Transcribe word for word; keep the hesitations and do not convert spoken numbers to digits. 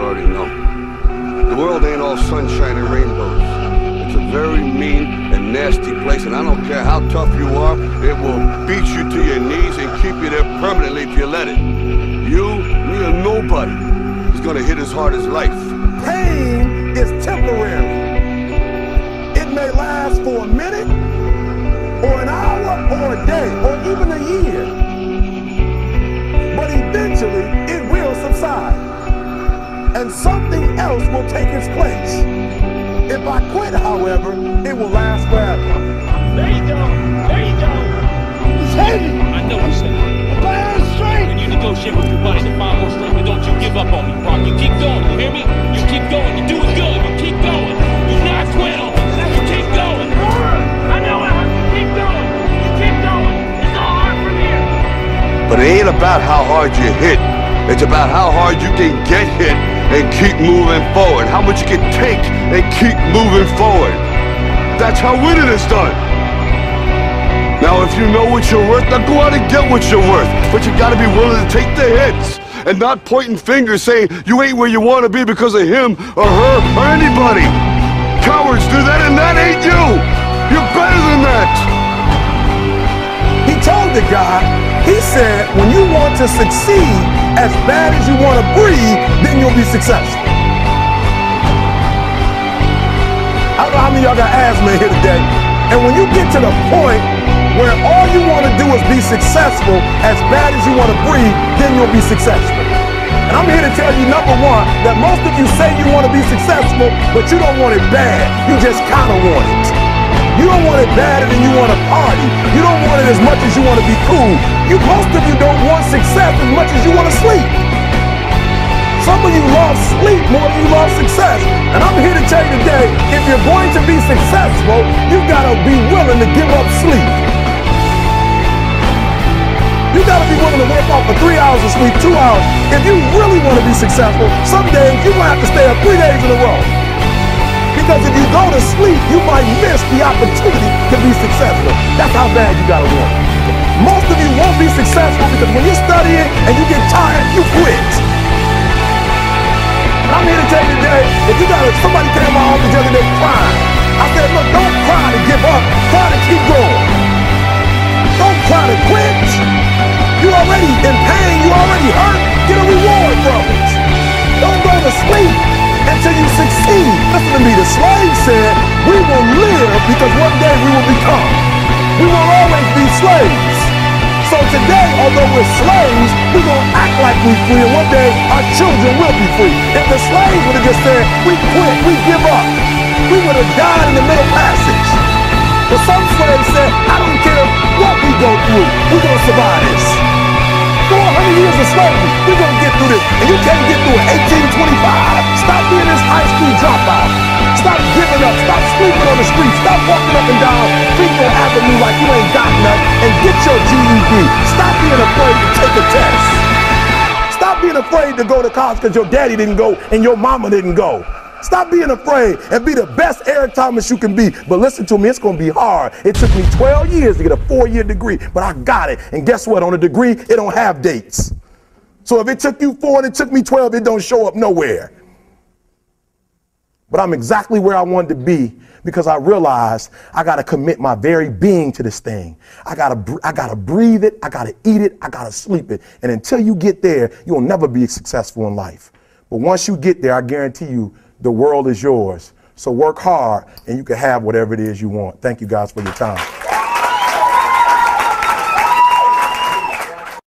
already know. The world ain't all sunshine and rainbows. It's a very mean and nasty place, and I don't care how tough you are, it will beat you to your knees and keep you there permanently if you let it. You, me, or nobody is gonna hit as hard as life. Pain is temporary. It may last for a minute, or an hour, or a day, or even a year. But eventually, it will subside. And something else will take its place. If I quit, however, it will last forever. There you go. There you go. It's heavy. I know you said it. My hand's straight. And you negotiate with your buddy to find more strength, but don't you give up on me, Brock. You keep going, you hear me? You keep going. You're doing good. You keep going. You not quit on me. You keep going. I know it. Keep going. You keep going. It's all hard from here. But it ain't about how hard you hit. It's about how hard you can get hit and keep moving forward. How much you can take and keep moving forward. That's how winning is done. Now, if you know what you're worth, now go out and get what you're worth. But you gotta be willing to take the hits and not pointing fingers saying you ain't where you want to be because of him or her or anybody. Cowards do that, and that ain't you. You're better than that. He told the guy, he said, when you want to succeed as bad as you want to breathe, then you'll be successful. I don't know how many of y'all got asthma here today. And when you get to the point where all you want to do is be successful as bad as you want to breathe, then you'll be successful. And I'm here to tell you, number one, that most of you say you want to be successful, but you don't want it bad. You just kind of want it. You don't want it badder than you want to party. You don't want it as much as you want to be cool. You, most of you don't want success as much as you want to sleep. Some of you love sleep more than you love success. And I'm here to tell you today, if you're going to be successful, you gotta be willing to give up sleep. You gotta be willing to work off for three hours of sleep, two hours. If you really want to be successful, some days you're gonna have to stay up three days in a row. Because if you go to sleep, you might miss the opportunity to be successful. That's how bad you gotta want it. Most of you won't be successful because when you're studying and you get tired, you quit. And I'm here to tell you today, if you got somebody came to my office the other day crying, I said, look, don't cry to give up, cry to keep going. Don't cry to quit. You're already in pain, you already hurt, get a reward from it. Don't go to sleep until you succeed. Listen to me, the slave said, we will live because one day we will become. We will always be slaves. So today, although we're slaves, we're going to act like we're free, and one day our children will be free. If the slaves would have just said, we quit, we give up, we would have died in the middle passage. But some slaves said, I don't care what we go through, we're going to survive this. four hundred years of slavery, we're going to get through this. And you can't get through it. eighteen twenty-five, stop being this high school dropout. Stop giving up, stop sleeping on the street, stop walking up and down Freefield Avenue like you ain't got nothing, and get your G E D. Stop being afraid to take a test. Stop being afraid to go to college because your daddy didn't go and your mama didn't go. Stop being afraid and be the best Eric Thomas you can be. But listen to me, it's going to be hard. It took me twelve years to get a four-year degree, but I got it. And guess what? On a degree, it don't have dates. So if it took you four and it took me twelve, it don't show up nowhere. But I'm exactly where I wanted to be because I realized I got to commit my very being to this thing. I got to I got to breathe it. I got to eat it. I got to sleep it. And until you get there, you'll never be successful in life. But once you get there, I guarantee you, the world is yours. So work hard and you can have whatever it is you want. Thank you guys for your time.